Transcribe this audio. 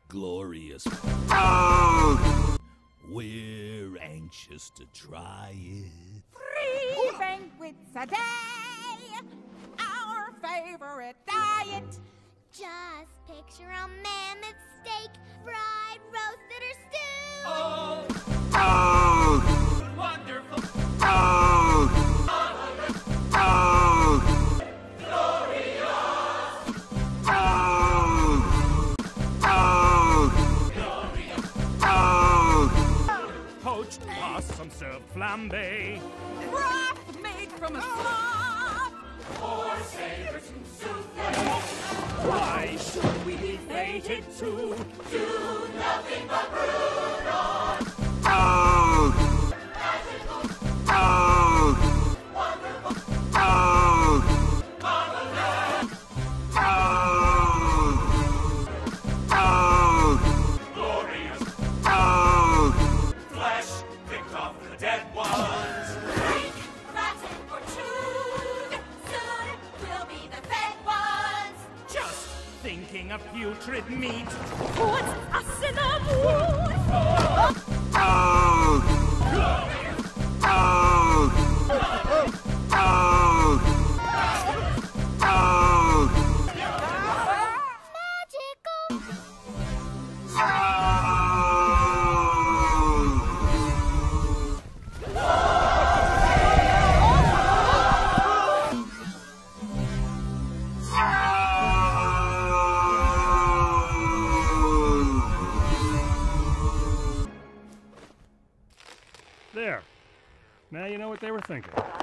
Glorious. We're anxious to try it. 3 banquets a day, our favorite diet. Just picture a mammoth steak, fried, roasted, or stewed. Wonderful. Poached possum served flambe. Broth made from a sloth. Or savors and souffle. Why should we be fated to do nothing but brood on? Magical. Wonderful. Marvelous. Glorious. Flesh picked off the dead ones. Freak, rotten, or chewed. Soon we'll be the fed ones. Just thinking of putrid meat. What's us in the mood? There. Now you know what they were thinking.